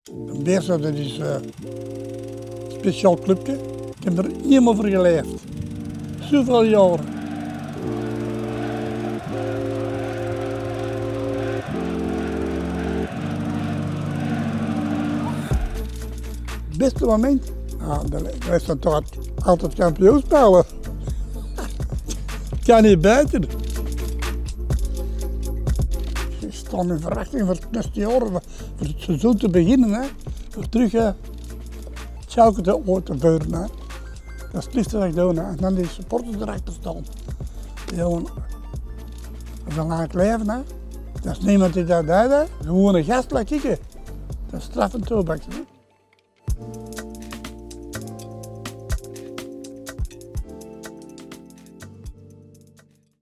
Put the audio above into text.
Beerschot, dat is een speciaal clubje. Ik heb er helemaal voor geleefd. Zoveel jaren. Het beste moment? Nou, de rest van toch altijd kampioen spelen. Kan niet buiten. Ik sta in verwachting voor het beste jaar, voor het seizoen te beginnen. Hè. Voor terug te ooit te vuren. Hè. Dat is het liefste wat ik doe. Hè. En dan die supporters erachter staan. Dat is een lang leven. Hè. Dat is niemand die dat deed. Hè. Gewoon een gast like ik. Dat is straf en toebak.